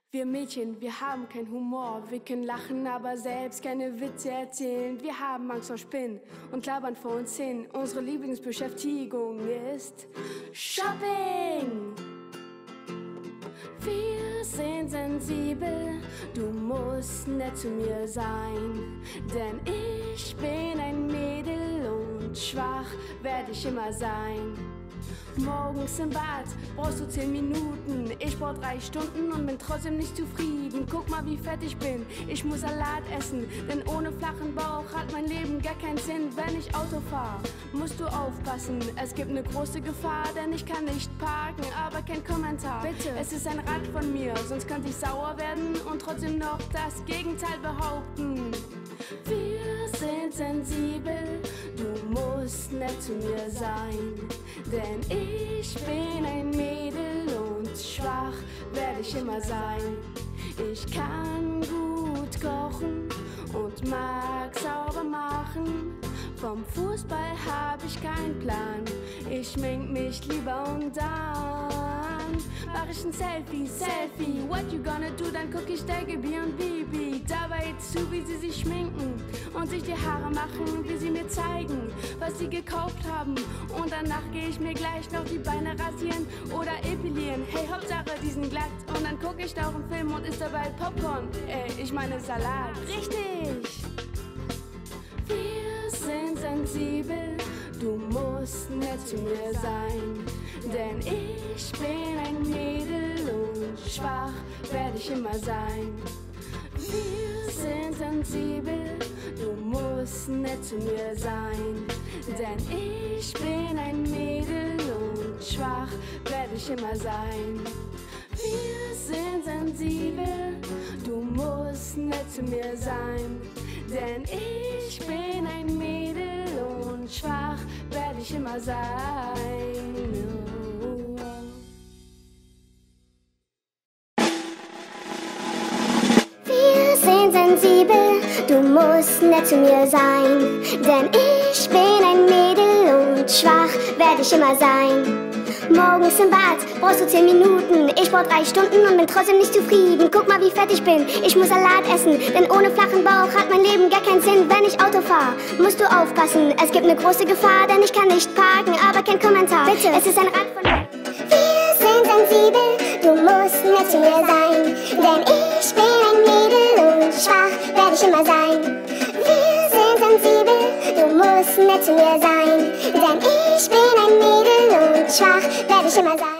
Wir Mädchen, wir haben keinen Humor. Wir können lachen, aber selbst keine Witze erzählen. Wir haben Angst vor Spinnen und labern vor uns hin. Unsere Lieblingsbeschäftigung ist Shopping. Wir sind sensibel, du musst nett zu mir sein. Denn ich bin ein Mädel und schwach werde ich immer sein. Morgens im Bad brauchst du 10 Minuten. Ich brauch 3 Stunden und bin trotzdem nicht zufrieden. Guck mal, wie fett ich bin. Ich muss Salat essen, denn ohne flachen Bauch hat mein Leben gar keinen Sinn. Wenn ich Auto fahr, musst du aufpassen. Es gibt eine große Gefahr, denn ich kann nicht parken, aber kein Kommentar. Bitte, es ist ein Rad von mir, sonst könnte ich sauer werden und trotzdem noch das Gegenteil behaupten. Wir sind sensibel, du musst nett zu mir sein. Denn ich bin ein Mädel und schwach werde ich immer sein. Ich kann gut kochen und mag sauber machen. Vom Fußball hab ich keinen Plan. Ich schmink mich lieber und dann mach ich ein Selfie. What you gonna do? Dann guck ich Daggy und Bibi dabei zu, wie sie sich schminken und sich die Haare machen, wie sie mir zeigen, was sie gekauft haben. Und danach gehe ich mir gleich noch die Beine rasieren oder epilieren. Hey, Hauptsache die sind glatt. Und dann guck ich da auch einen Film und isst dabei Popcorn. Ich meine Salat. Richtig! Wir sind sensibel, du musst nett zu mir sein. Denn ich bin ein Mädel und schwach werde ich immer sein. Wir sind sensibel, du musst nett zu mir sein. Denn ich bin ein Mädel und schwach werde ich immer sein. Wir sind sensibel, du musst nett zu mir sein. Denn ich bin ein Mädel und schwach werde ich immer sein. Wir sind sensibel, du musst nett zu mir sein. Denn ich bin ein Mädel und schwach werde ich immer sein. Morgens im Bad brauchst du 10 Minuten. Ich brauch 3 Stunden und bin trotzdem nicht zufrieden. Guck mal, wie fett ich bin. Ich muss Salat essen, denn ohne flachen Bauch hat mein Leben gar keinen Sinn. Wenn ich Auto fahr, musst du aufpassen. Es gibt eine große Gefahr, denn ich kann nicht parken, aber kein Kommentar. Bitte, es ist ein Rad von mir. Wir sind sensibel, du musst nett zu mir sein. Denn ich bin ein Mädel und schwach werde ich immer sein. Wir sind sensibel, du musst nett zu mir sein. Denn ich bin ein Mädel und schwach werde ich immer sein.